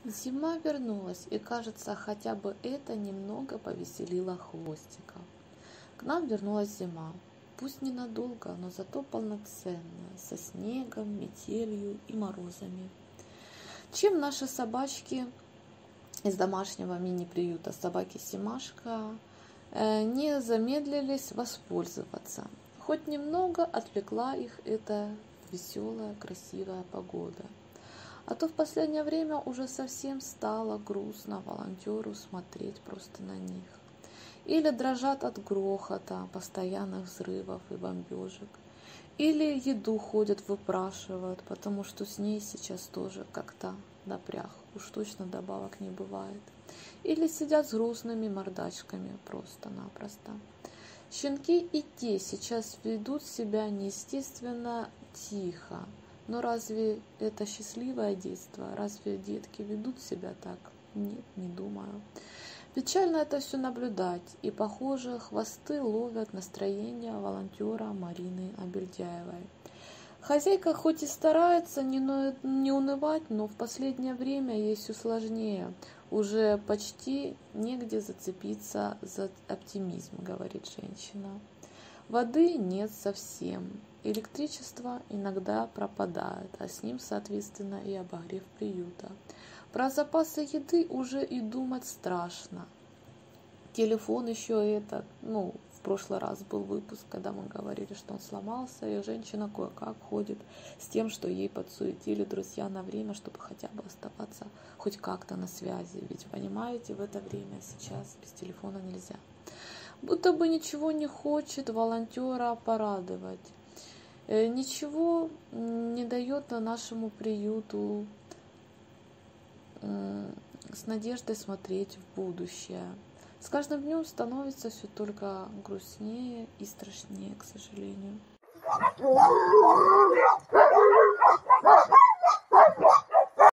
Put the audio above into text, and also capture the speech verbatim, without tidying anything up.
Зима вернулась, и, кажется, хотя бы это немного повеселило Хвостика. К нам вернулась зима, пусть ненадолго, но зато полноценная, со снегом, метелью и морозами. Чем наши собачки из домашнего мини-приюта собаки Симашка не замедлились воспользоваться. Хоть немного отвлекла их эта веселая, красивая погода. А то в последнее время уже совсем стало грустно волонтеру смотреть просто на них. Или дрожат от грохота, постоянных взрывов и бомбежек. Или еду ходят, выпрашивают, потому что с ней сейчас тоже как-то напряг. Уж точно добавок не бывает. Или сидят с грустными мордачками просто-напросто. Щенки и те сейчас ведут себя неестественно тихо. Но разве это счастливое детство? Разве детки ведут себя так? Нет, не думаю. Печально это все наблюдать, и, похоже, хвосты ловят настроение волонтера Марины Абельдяевой. Хозяйка хоть и старается не, не унывать, но в последнее время ей все сложнее. Уже почти негде зацепиться за оптимизм, говорит женщина. Воды нет совсем. Электричество иногда пропадает, а с ним, соответственно, и обогрев приюта. Про запасы еды уже и думать страшно. Телефон еще этот, ну, в прошлый раз был выпуск, когда мы говорили, что он сломался, и женщина кое-как ходит с тем, что ей подсуетили друзья на время, чтобы хотя бы оставаться хоть как-то на связи. Ведь, понимаете, в это время сейчас без телефона нельзя. Будто бы ничего не хочет волонтера порадовать. Ничего не дает нашему приюту с надеждой смотреть в будущее. С каждым днем становится все только грустнее и страшнее, к сожалению.